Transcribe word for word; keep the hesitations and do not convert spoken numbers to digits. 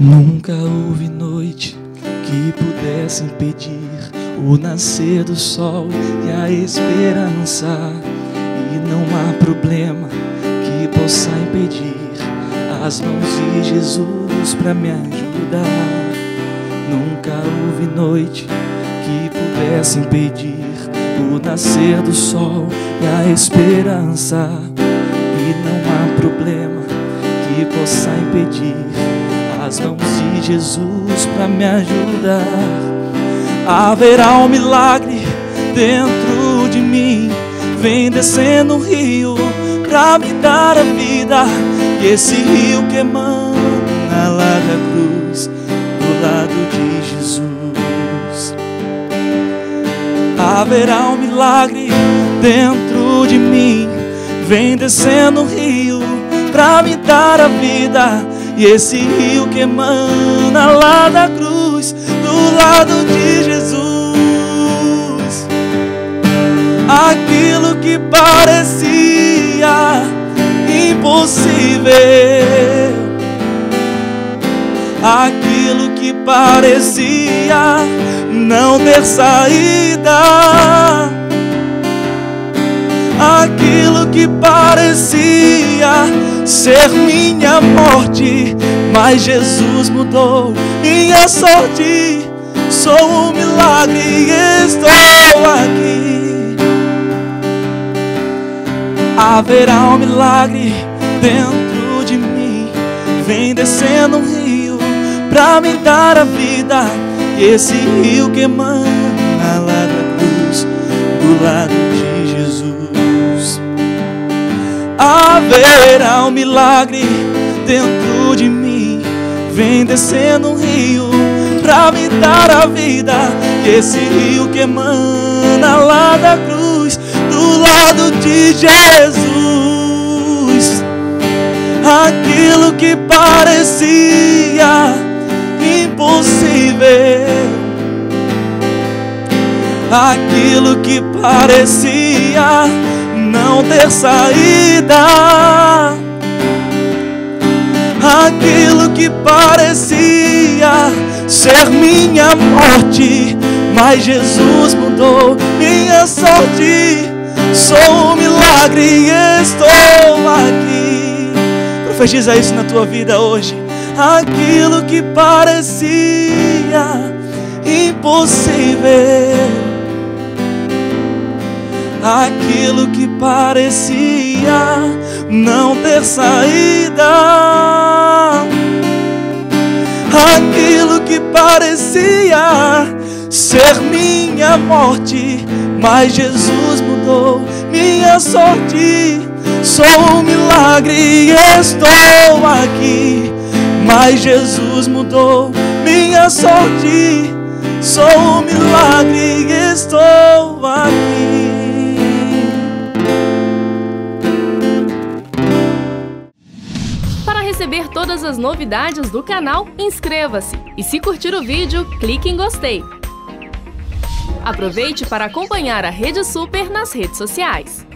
Nunca houve noite que pudesse impedir o nascer do sol e a esperança. E não há problema que possa impedir as mãos de Jesus para me ajudar. Nunca houve noite que pudesse impedir o nascer do sol e a esperança. E não há problema que possa impedir as mãos de Jesus para me ajudar. Haverá um milagre dentro de mim, vem descendo um rio pra me dar a vida. E esse rio que emana lá da cruz, do lado de Jesus. Haverá um milagre dentro de mim, vem descendo um rio pra me dar a vida. E esse rio que emana lá da cruz, do lado de Jesus. Aquilo que parecia impossível, aquilo que parecia não ter saída, aquilo que parecia ser minha morte, mas Jesus mudou minha sorte. Sou um milagre e estou aqui. Haverá um milagre dentro de mim, vem descendo um rio pra me dar a vida. E esse rio que emana lá da cruz, do lado de Jesus. Haverá um milagre dentro de mim, vem descendo um rio pra me dar a vida. E esse rio que emana lá da cruz, do lado de Jesus. Aquilo que parecia impossível, aquilo que parecia não ter saída, aquilo que parecia ser minha morte, mas Jesus mudou minha sorte. Sou um milagre e estou aqui. Profetiza isso na tua vida hoje. Aquilo que parecia impossível, aquilo que parecia não ter saída, aquilo que parecia ser minha morte, mas Jesus mudou minha sorte. Sou um milagre e estou aqui, mas Jesus mudou minha sorte. Sou um milagre e estou aqui. Para receber todas as novidades do canal, inscreva-se e, se curtir o vídeo, clique em gostei. Aproveite para acompanhar a Rede Super nas redes sociais.